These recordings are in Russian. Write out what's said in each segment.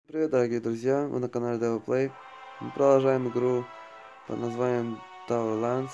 Привет, дорогие друзья! Вы на канале Devil Play. Мы продолжаем игру под названием Towerlands.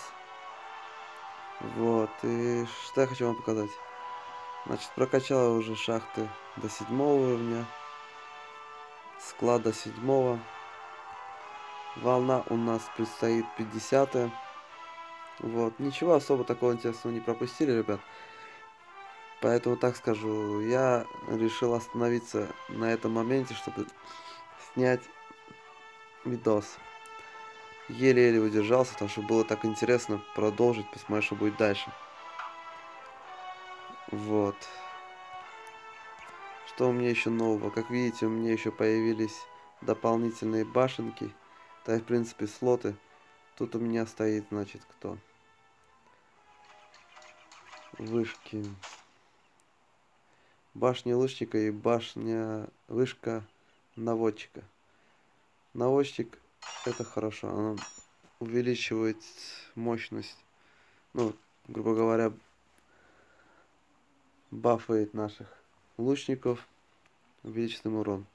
Вот, и что я хочу вам показать. Значит, прокачала уже шахты до 7 уровня, склад до 7. Волна у нас предстоит 50. Вот, ничего особо такого интересного не пропустили, ребят. Поэтому так скажу, я решил остановиться на этом моменте, чтобы снять видос. Еле-еле удержался, потому что было так интересно продолжить, посмотреть, что будет дальше. Вот. Что у меня еще нового? Как видите, у меня еще появились дополнительные башенки. Да и, в принципе, слоты. Тут у меня стоит, значит, кто? Вышки. Башня лучника и башня вышка наводчика. Наводчик это хорошо. Она увеличивает мощность. Ну, грубо говоря, бафает наших лучников, увеличит им урон.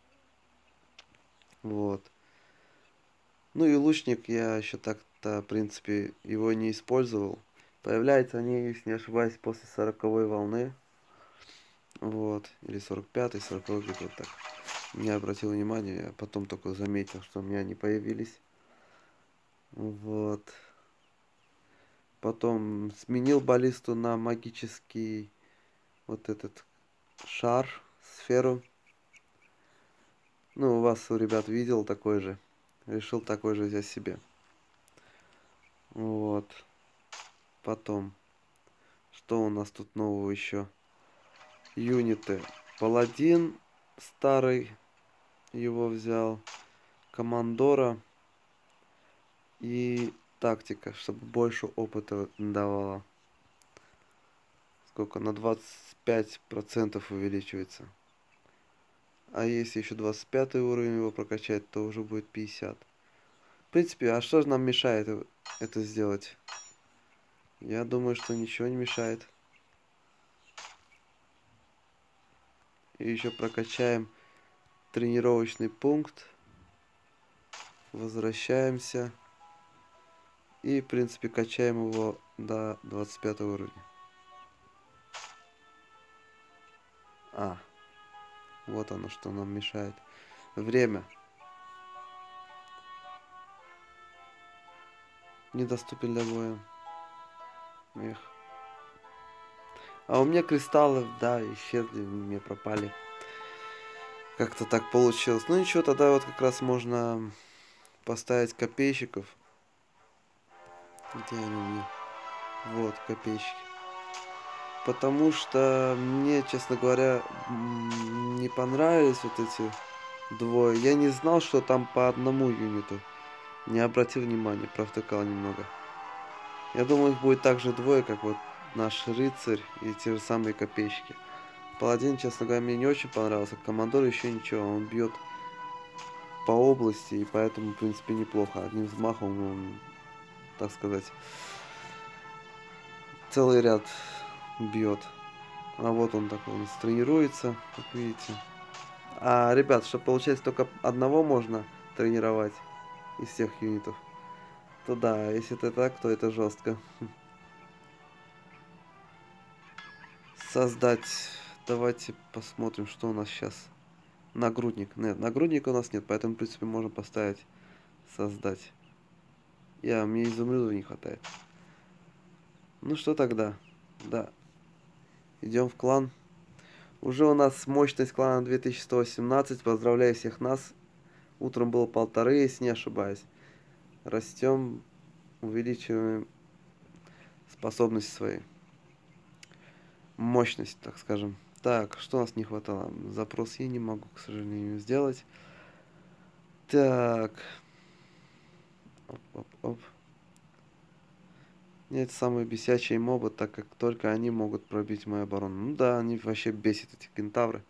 Вот. Ну и лучник я еще так-то, в принципе, его не использовал. Появляются они, если не ошибаюсь, после 40-й волны. Вот. Или 45-й, 40-й, где-то вот так. Не обратил внимания, я потом только заметил, что у меня они появились. Вот. Потом сменил баллисту на магический вот этот шар, сферу. Ну, у вас, у ребят, видел такой же. Решил такой же взять себе. Вот. Потом. Что у нас тут нового еще? Юниты. Паладин старый. Его взял. Командора. И тактика, чтобы больше опыта давала. Сколько? На 25% увеличивается. А если еще 25 уровень его прокачать, то уже будет 50. В принципе, а что же нам мешает это сделать? Я думаю, что ничего не мешает. И еще прокачаем тренировочный пункт. Возвращаемся. И, в принципе, качаем его до 25 уровня. Вот оно, что нам мешает. Время. Недоступен для боя. Эх. А у меня кристаллы, да, исчезли, мне пропали. Как-то так получилось. Ну ничего, тогда вот как раз можно поставить копейщиков. Где они у меня? Вот, копейщики. Потому что мне, честно говоря, не понравились вот эти двое. Я не знал, что там по одному юниту. Не обратил внимания, провтыкал немного. Я думал, их будет также двое, как вот наш рыцарь и те же самые копейщики. Паладин, честно говоря, мне не очень понравился. Командор еще ничего, он бьет по области, и поэтому, в принципе, неплохо. Одним взмахом он, так сказать, целый ряд бьет. А вот он такой, он тренируется, как видите. А, ребят, чтобы получается только одного можно тренировать из всех юнитов, то да, если это так, то это жестко. Создать. Давайте посмотрим, что у нас сейчас. Нагрудник. Нет, нагрудника у нас нет, поэтому, в принципе, можем поставить создать. Мне изумрудов не хватает. Ну что тогда? Да. Идем в клан. Уже у нас мощность клана 2118. Поздравляю всех нас. Утром было 1,5, если не ошибаюсь. Растем, увеличиваем способности свои. Мощность, так скажем. Так, что у нас не хватало? Запрос я не могу, к сожалению, сделать. Так. Оп. Нет, самые бесячие мобы, так как только они могут пробить мою оборону. Ну да, они вообще бесят, эти кентавры.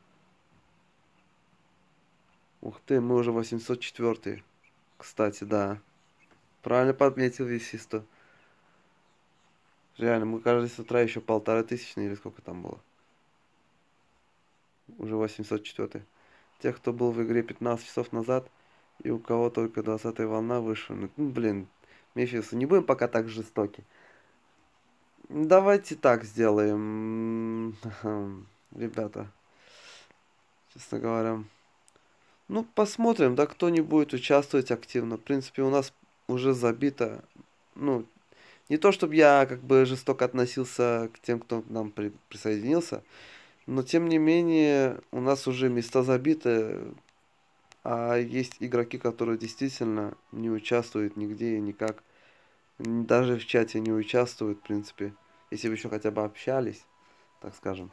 Ух ты, мы уже 804. Кстати, да. Правильно подметил, весисто. Реально, мы, кажется, с утра еще 1500 или сколько там было. Уже 804. тех, кто был в игре 15 часов назад, и у кого только 20-я волна вышла. Ну, блин, Мефис, не будем пока так жестоки. Давайте так сделаем, ребята, честно говоря. Ну, посмотрим, да, кто не будет участвовать активно. В принципе, у нас уже забито. Ну, не то, чтобы я как бы жестоко относился к тем, кто к нам присоединился, но тем не менее у нас уже места забиты, а есть игроки, которые действительно не участвуют нигде и никак. Даже в чате не участвуют, в принципе. Если бы еще хотя бы общались, так скажем.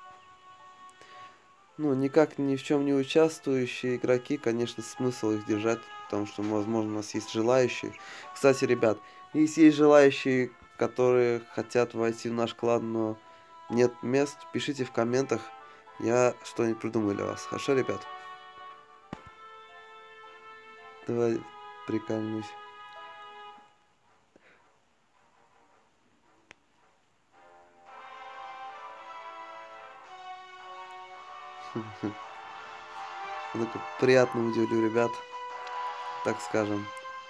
Ну, никак ни в чем не участвующие игроки, конечно, смысл их держать, потому что, возможно, у нас есть желающие. Кстати, ребят, если есть желающие, которые хотят войти в наш клан, но нет мест, пишите в комментах, я что-нибудь придумаю для вас. Хорошо, ребят? Давай прикольнусь. Ну-ка, приятно удивлю ребят, так скажем.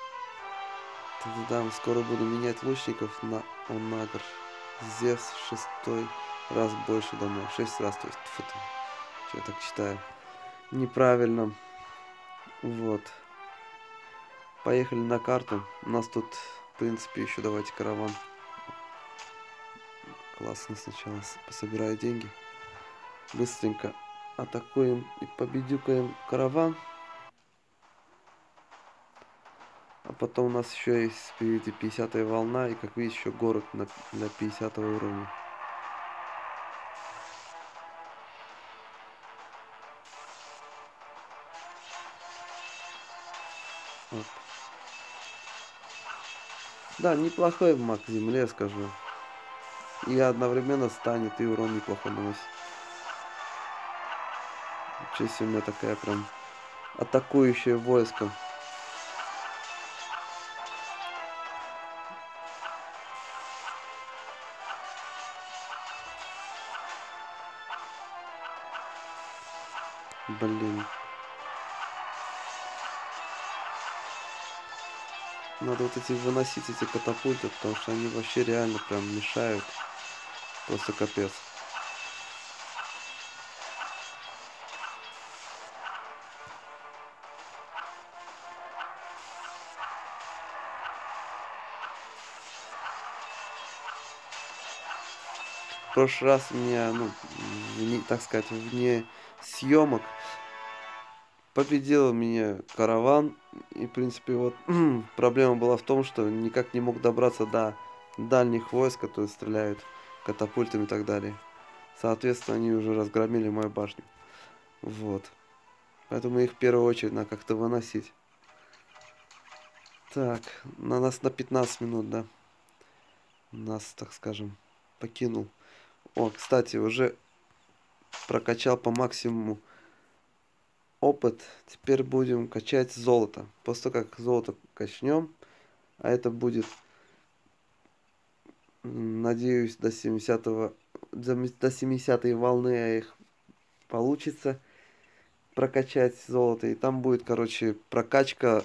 Да, скоро буду менять лучников на Онагр. Зевс шестой раз больше домой. 6 раз, то есть. Фу ты. Что я так читаю? Неправильно. Вот. Поехали на карту. У нас тут, в принципе, еще давайте караван. Классно сначала пособираю деньги. Быстренько атакуем и победюкаем караван. А потом у нас еще есть впереди 50-я волна. И как видите, еще город на 50 уровня. Вот. Да, неплохой маг земле, скажу. И одновременно станет и урон неплохо наносит. Честь у меня такая прям атакующее войско. Блин. Надо вот эти выносить эти катапульты, потому что они вообще реально прям мешают. Просто капец. В прошлый раз у меня, ну, так сказать, вне съемок победил меня караван. И, в принципе, вот проблема была в том, что никак не мог добраться до дальних войск, которые стреляют катапультами и так далее. Соответственно, они уже разгромили мою башню. Вот. Поэтому их в первую очередь надо как-то выносить. Так, на нас на 15 минут, да. Нас, так скажем, покинул. О, кстати, уже прокачал по максимуму опыт. Теперь будем качать золото. После того, как золото качнем, а это будет, надеюсь, до 70-го, до 70-й волны их получится прокачать золото. И там будет, короче, прокачка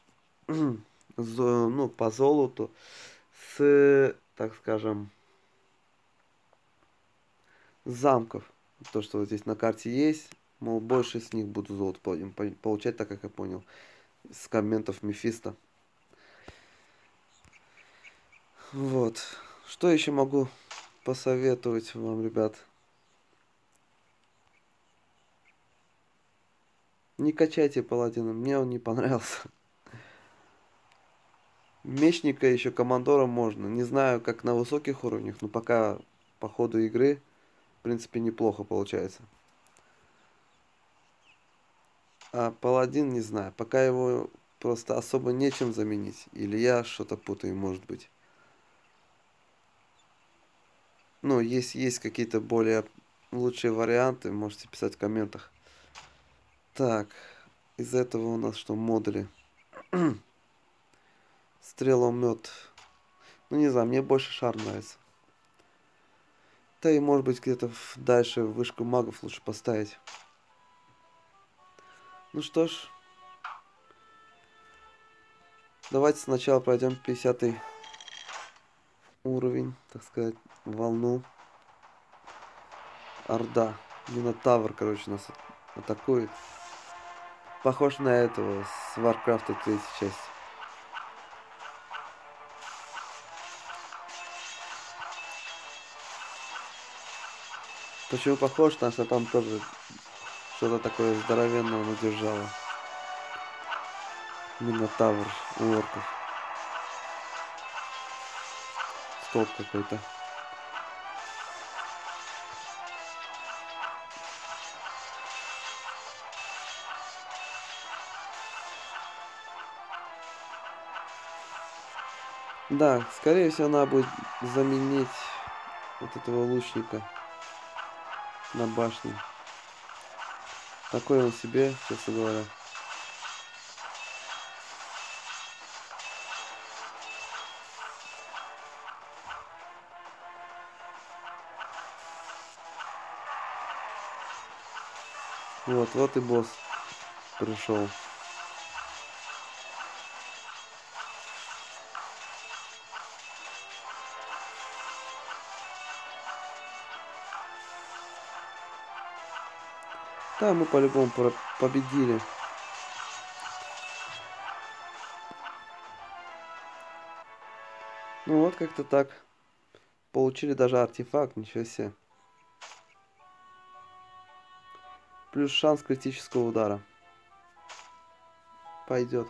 ну, по золоту с, так скажем, замков. То, что вот здесь на карте есть. Мол, больше с них буду золото получать, так как я понял. С комментов Мефисто. Вот. Что еще могу посоветовать вам, ребят? Не качайте паладина. Мне он не понравился. Мечника еще командора можно. Не знаю, как на высоких уровнях, но пока по ходу игры, в принципе, неплохо получается. А паладин, не знаю. Пока его просто особо нечем заменить. Или я что-то путаю, может быть. Ну, есть какие-то более лучшие варианты, можете писать в комментах. Так, из этого у нас что, модули? Стреломет. Ну, не знаю, мне больше шар нравится. Да и может быть где-то дальше вышку магов лучше поставить. Ну что ж, давайте сначала пройдем 50 уровень, так сказать, волну. Орда. Минотавр, короче, нас атакует. Похож на этого с Варкрафта 3 части. Почему похож? Потому что там тоже что-то такое здоровенное надержало. Минотавр у орков. Столб какой-то. Да, скорее всего, надо будет заменить вот этого лучника на башне. Такой он себе, честно говоря. Вот и босс пришел. Да, мы по-любому победили. Ну вот как-то так. Получили даже артефакт, ничего себе. Плюс шанс критического удара. Пойдет.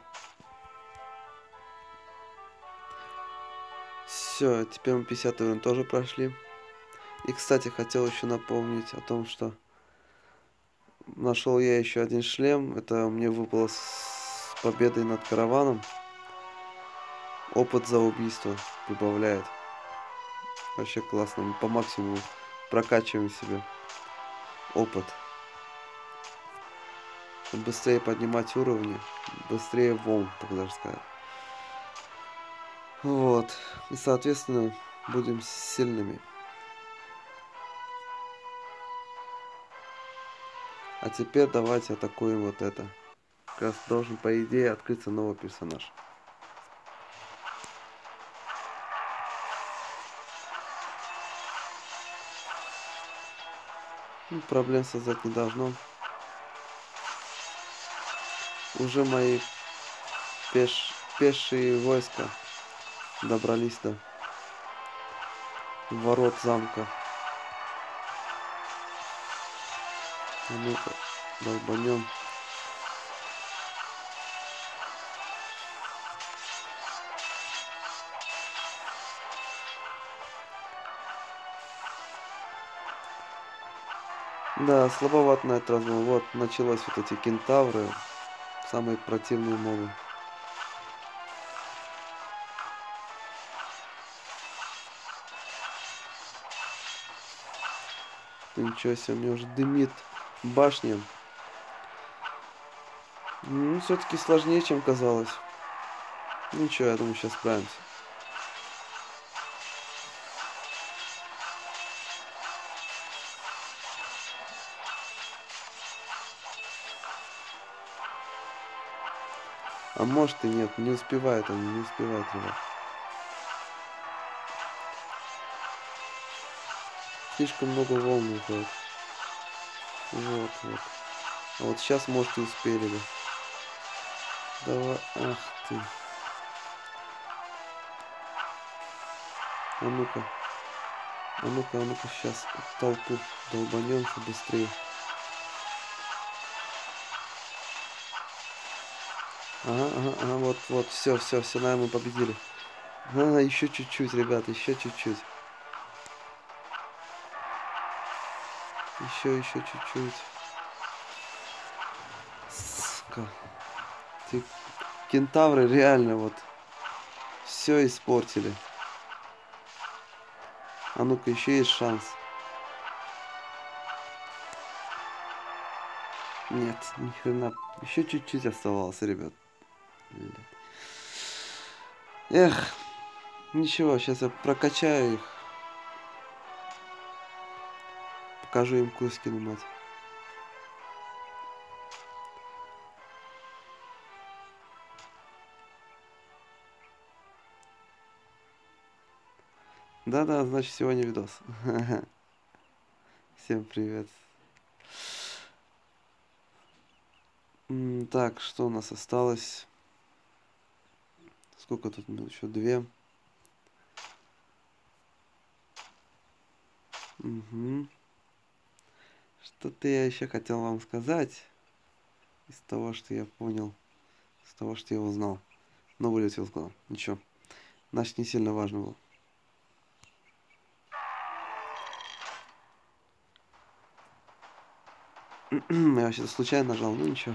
Все, теперь мы 50 уровень тоже прошли. И, кстати, хотел еще напомнить о том, что нашел я еще один шлем. Это мне выпало с победой над караваном. Опыт за убийство прибавляет. Вообще классно. Мы по максимуму прокачиваем себе опыт. Чтобы быстрее поднимать уровни. Быстрее волн, так даже сказать. Вот. И, соответственно, будем сильными. А теперь давайте атакуем вот это. Как раз должен, по идее, открыться новый персонаж. Ну, проблем создать не должно. Уже мои пешие войска добрались до ворот замка. А ну-ка, долбанем. Да, слабоват на этот раз был. Вот, началось вот эти кентавры. Самые противные мобы. Ты ничего себе, у меня уже дымит башня. Ну, все-таки сложнее, чем казалось. Ничего, я думаю, сейчас справимся. А может и нет, не успевает он, не успевает, ребят. Слишком много волн уходит. Вот. А вот сейчас, может, и успели бы. Давай, ах ты. А ну-ка. А ну-ка, сейчас толпу долбанемся быстрее. Ага, вот, все, наверное, мы победили. Еще чуть-чуть, ребята, еще чуть-чуть. Еще чуть-чуть. Сука. Ты... Кентавры реально вот все испортили. А ну-ка, еще есть шанс. Нет, ни хрена. Еще чуть-чуть оставалось, ребят. Эх, ничего, сейчас я прокачаю их. Покажу им кускину, мать. Да-да, значит, сегодня видос. Всем привет. Так, что у нас осталось? Сколько тут минут? Еще 2. Угу. Что-то я еще хотел вам сказать. Из того, что я понял. Из того, что я узнал. Но вылетел с головы. Ничего. Значит, не сильно важно было. Я вообще случайно нажал, ну ничего.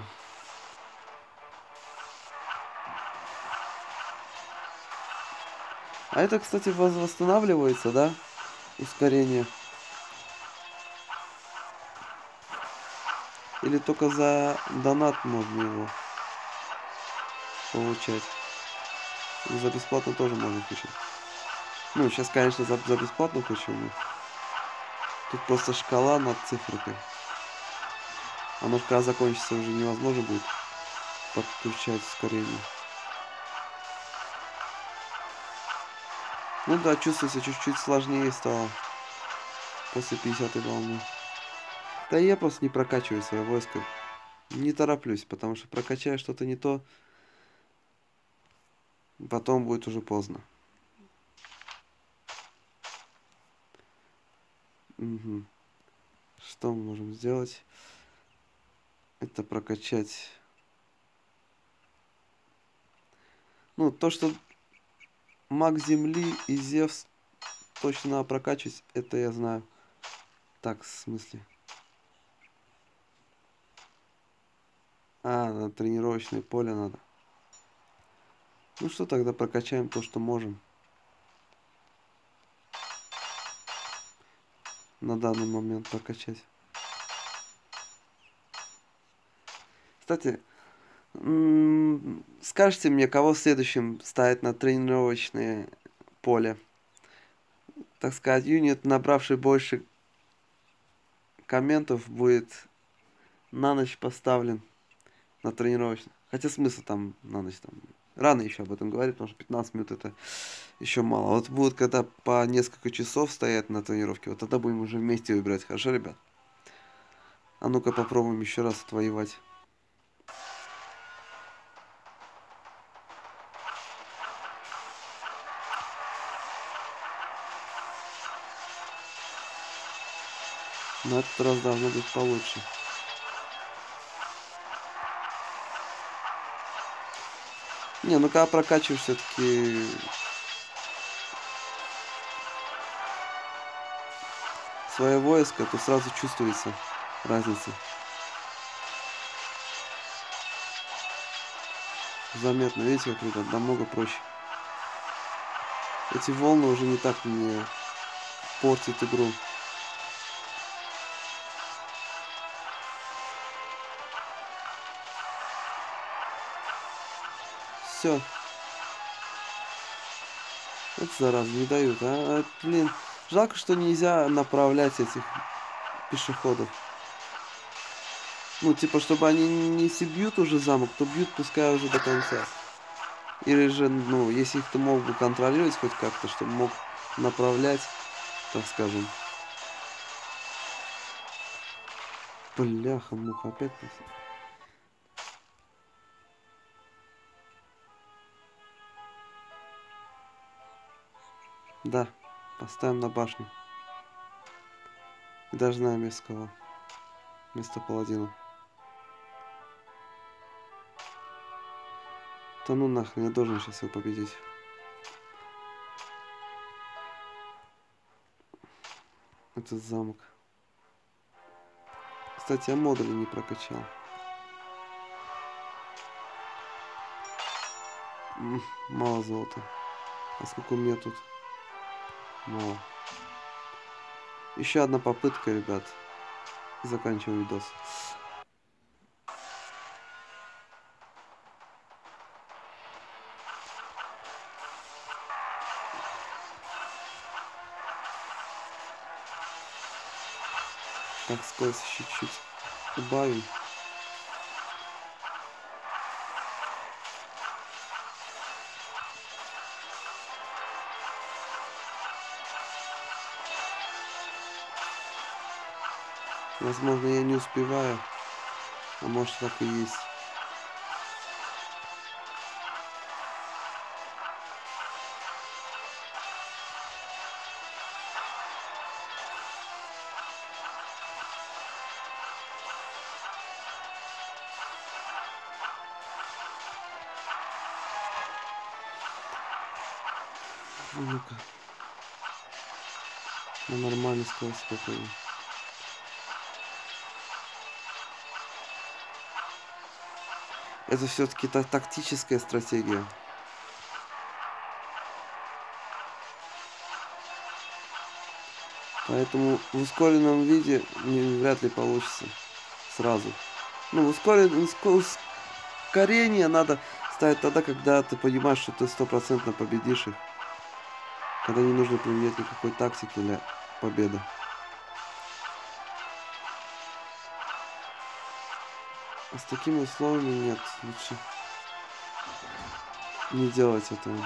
А это, кстати, восстанавливается, да? Ускорение. Или только за донат можно его получать? Или за бесплатно тоже можно включить? Ну, сейчас, конечно, за бесплатно включу, но тут просто шкала над цифрикой. Оно когда закончится, уже невозможно будет подключать ускорение. Ну да, чувствуется чуть-чуть сложнее стало после 50-й волны. Да я просто не прокачиваю свое войско. Не тороплюсь, потому что прокачаю что-то не то, потом будет уже поздно. Угу. Что мы можем сделать? Это прокачать. Ну, то, что маг Земли и Зевс точно надо прокачивать, это я знаю. Так, в смысле? А, на тренировочное поле надо. Ну что, тогда прокачаем то, что можем. На данный момент прокачать. Кстати, скажите мне, кого следующим ставить на тренировочное поле? Так сказать, юнит, набравший больше комментов, будет на ночь поставлен на тренировочный. Хотя смысл там на ночь там. Рано еще об этом говорить, потому что 15 минут это еще мало. Вот будут, когда по несколько часов стоять на тренировке, вот тогда будем уже вместе выбирать. Хорошо, ребят? А ну-ка попробуем еще раз отвоевать. На этот раз должно быть получше. Не, ну когда прокачиваешь все-таки свое войско, то сразу чувствуется разница. Заметно, видите, как, ребят, намного проще. Эти волны уже не так мне портят игру. Все. Это зараза, не дают, а? Блин, жалко, что нельзя направлять этих пешеходов. Ну, типа, чтобы они не все бьют уже замок, то бьют пускай уже до конца. Или же, ну, если их ты мог бы контролировать хоть как-то, чтобы мог направлять, так скажем. Бляха-муха, опять просто. Да, поставим на башню. И даже на Месского. Вместо паладина. Да ну нахрен, я должен сейчас его победить. Этот замок. Кстати, я модули не прокачал. Мало золота. А сколько у меня тут? Мало. Еще одна попытка, ребят. И заканчиваем видос. Так, скорость чуть-чуть убавим. Возможно, я не успеваю. А может, так и есть. Ну-ка. На нормальной скорости попробуем. Это все-таки тактическая стратегия. Поэтому в ускоренном виде вряд ли получится сразу. Ну, ускорение надо ставить тогда, когда ты понимаешь, что ты стопроцентно победишь их. Когда не нужно применять никакой тактики для победы. А с такими условиями нет, лучше не делать этого.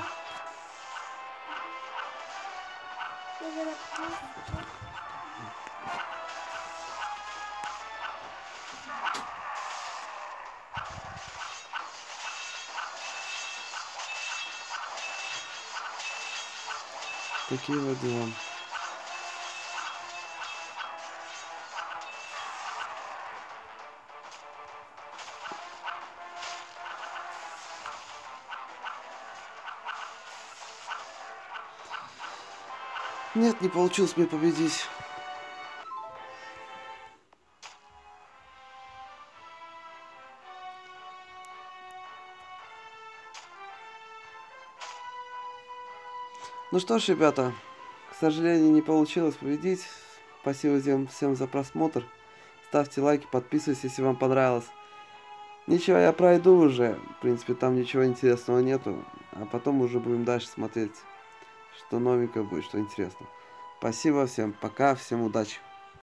Такие вот дела. Нет, не получилось мне победить. Ну что ж, ребята, к сожалению, не получилось победить. Спасибо всем за просмотр. Ставьте лайки, подписывайтесь, если вам понравилось. Ничего, я пройду уже. В принципе, там ничего интересного нету. А потом уже будем дальше смотреть, что новенькое будет, что интересно. Спасибо всем, пока, всем удачи.